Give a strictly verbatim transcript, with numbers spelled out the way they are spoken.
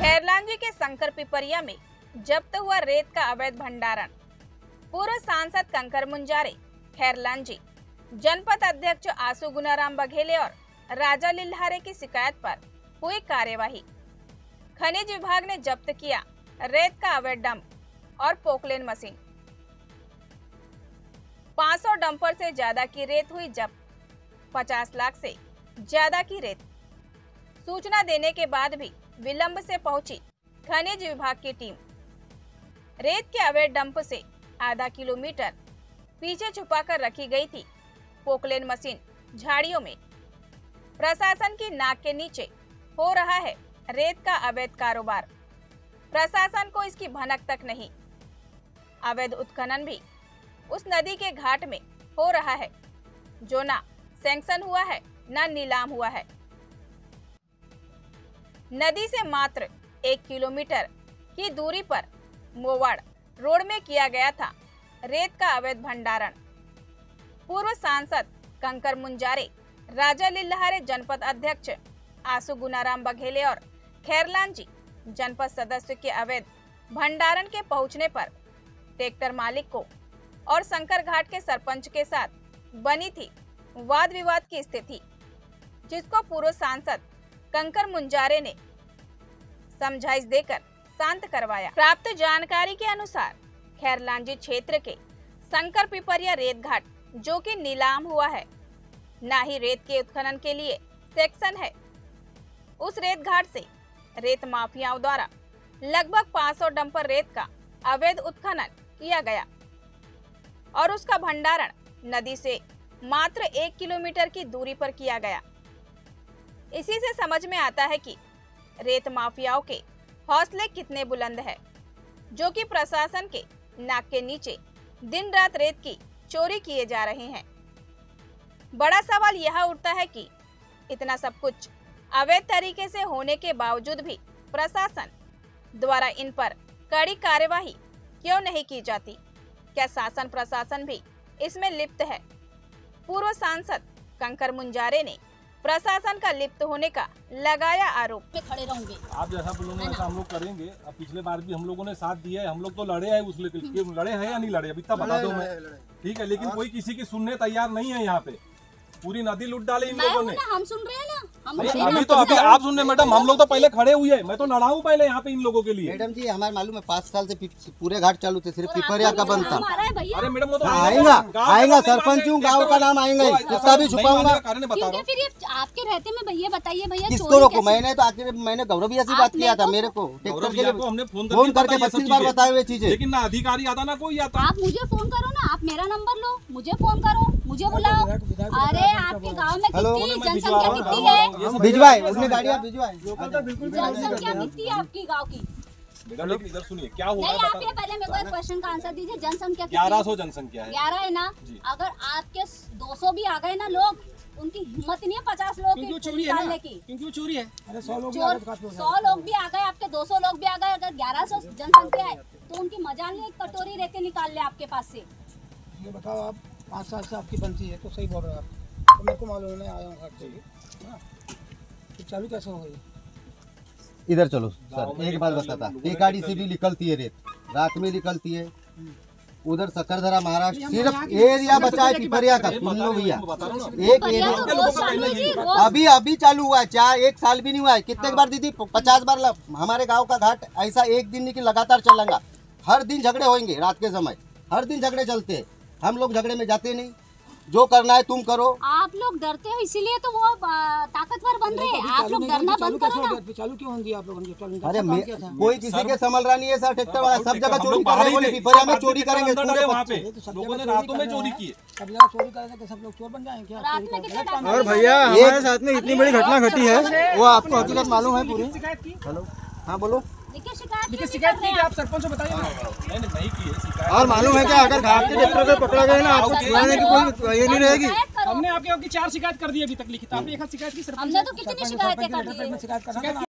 खैरलांजी के शंकर पिपरिया में जब्त हुआ रेत का अवैध भंडारण। पूर्व सांसद कंकर मुंजारे, खैरलांजी जनपद अध्यक्ष आसू गुनाराम बघेले और राजा लिल्हारे की शिकायत पर हुई कार्यवाही। खनिज विभाग ने जब्त किया रेत का अवैध डंप और पोकलेन मशीन। पाँच सौ डंपर से ज्यादा की रेत हुई जब्त। पचास लाख से ज्यादा की रेत। सूचना देने के बाद भी विलंब से पहुंची खनिज विभाग की टीम। रेत के अवैध डंप से आधा किलोमीटर पीछे छुपाकर रखी गई थी पोकलेन मशीन झाड़ियों में। प्रशासन की नाक के नीचे हो रहा है रेत का अवैध कारोबार। प्रशासन को इसकी भनक तक नहीं। अवैध उत्खनन भी उस नदी के घाट में हो रहा है जो ना सैंक्शन हुआ है ना नीलाम हुआ है। नदी से मात्र एक किलोमीटर की दूरी पर मोवाड़ रोड में किया गया था रेत का अवैध भंडारण। पूर्व सांसद कंकर मुंजारे, राजा लिल्हारे जनपद अध्यक्ष आसू गुनाराम बघेले और खैरलांजी जनपद सदस्य के अवैध भंडारण के पहुंचने पर ट्रैक्टर मालिक को और शंकर घाट के सरपंच के साथ बनी थी वाद विवाद की स्थिति, जिसको पूर्व सांसद कंकर मुंजारे ने समझाइश देकर शांत करवाया। प्राप्त जानकारी के अनुसार खैरलांजी क्षेत्र के शंकर पिपरिया रेत घाट जो कि नीलाम हुआ है, ना ही रेत के उत्खनन के लिए सेक्शन है। उस रेत घाट से रेत माफियाओं द्वारा लगभग पाँच सौ डंपर रेत का अवैध उत्खनन किया गया और उसका भंडारण नदी से मात्र एक किलोमीटर की दूरी पर किया गया। इसी से समझ में आता है कि रेत माफियाओं के हौसले कितने बुलंद है, जो कि प्रशासन के नाक के नीचे दिन रात रेत की चोरी किए जा रहे हैं। बड़ा सवाल यह उठता है कि इतना सब कुछ अवैध तरीके से होने के बावजूद भी प्रशासन द्वारा इन पर कड़ी कार्यवाही क्यों नहीं की जाती? क्या शासन प्रशासन भी इसमें लिप्त है? पूर्व सांसद कंकर मुंजारे ने प्रशासन का लिप्त होने का लगाया आरोप। खड़े रहेंगे, आप जैसा बोलोगे वैसा हम लोग करेंगे। अब पिछले बार भी हम लोगों ने साथ दिया है, हम लोग तो लड़े हैं उस लेकर, लड़े हैं या नहीं लड़े अभी तक बता दो मैं, ठीक है। लेकिन कोई किसी की सुनने तैयार नहीं है। यहाँ पे पूरी नदी लूट डाली इन लोगों ने। हम सुन रहे हैं ना, हम अभी तो अभी आप सुन रहे मैडम, हम लोग तो पहले खड़े हुए हैं। मैं तो लड़ा हूँ पहले यहाँ पे इन लोगों के लिए। मैडम जी हमारे मालूम है पाँच साल से पूरे घाट चालू थे, सिर्फ पिपरिया का बंद था। अरे मैडम वो तो आएगा आएगा सरपंच हूँ, गाँव का नाम आएंगे, इसका भी छुपाऊंगा। फिर ये आपके रहते में भैया बताइए भैया किसको रोको? मैंने तो आखिर मैंने गौरव भैया से बात किया था, मेरे को ट्रैक्टर के लिए हमने फोन करके पच्चीस बार बताए हुए चीजें, लेकिन ना अधिकारी आता ना कोई आता। आप मुझे फोन करो ना, आप मेरा नंबर लो, मुझे फोन करो, मुझे बुलाओ। अरे आपके गांव में कितनी जनसंख्या कितनी है? भिजवाए उसने गाड़ियाँ भिजवाए। जनसंख्या कितनी है आपकी गांव की? मैडम लेकिन इधर सुनिए क्या हुआ नहीं, आप ये पहले मेरे को एक क्वेश्चन का आंसर दीजिए। जनसंख्या ग्यारह सौ जनसंख्या है। ग्यारह है ना? अगर आपके दो सौ भी आ गए ना लोग, उनकी हिम्मत नहीं है पचास लोग की निकालने की, क्योंकि चोरी है। अरे सौ लोग सौ लोग भी आ गए, आपके दो सौ लोग भी आ गए, अगर ग्यारह सौ जनसंख्या है तो उनकी मजाल नहीं कटोरी रेते निकाल ले आपके पास से। ये बताओ, आप पाँच साल से आपकी बनती है तो सही बोल रहे हो आप, तो मेरे को मालूम नहीं, आया हूँ घर से, तो चालू कैसे हो गई? इधर चलो सर, एक बात बताता, एक गाड़ी से भी निकलती है रेत, रात में निकलती है। उधर सकरधरा महाराष्ट्र सिर्फ एरिया बचा है पिपरिया का, सुन लो भैया। एक एरिया अभी अभी चालू हुआ है, चार एक साल भी नहीं हुआ है। कितने बार दीदी? पचास बार। हमारे गांव का घाट ऐसा एक दिन नहीं कि लगातार चलेगा, हर दिन झगड़े होंगे। रात के समय हर दिन झगड़े चलते हैं, हम लोग झगड़े में जाते नहीं। जो करना है तुम करो। आप लोग डरते हो इसीलिए तो वो ताकतवर बन रहे हैं। आप लोग डरना बंद करो ना। चालू क्यों दिया आप लोगों ने? अरे कोई किसी के संभल रहा नहीं है सर, ट्रैक्टर वाला सब जगह चोरी कर रहे हैं। पिपरिया में चोरी करेंगे वहाँ पे, लोगों ने रातों में चोरी की। सब जगह चोरी करेंगे तो सब लोग चोर बन जाएंगे क्या? और भैया हमारे साथ में इतनी बड़ी घटना घटी है, वो आपको हकीकत मालूम है पूरी? हेलो, हाँ बोलो। शिकायत शिकायत की आप सरपंच को बताइए। नहीं नहीं की है। और मालूम है क्या, अगर घाट के ट्रैक्टर पे पकड़ा गया ना, आपको छुड़ाने की कोई ये नहीं रहेगी। हमने आपके आपकी चार शिकायत कर दी अभी तक लिखित, आपने एक शिकायत की सरपंच? हमने तो कितनी शिकायतें कर दी है। शिकायत करना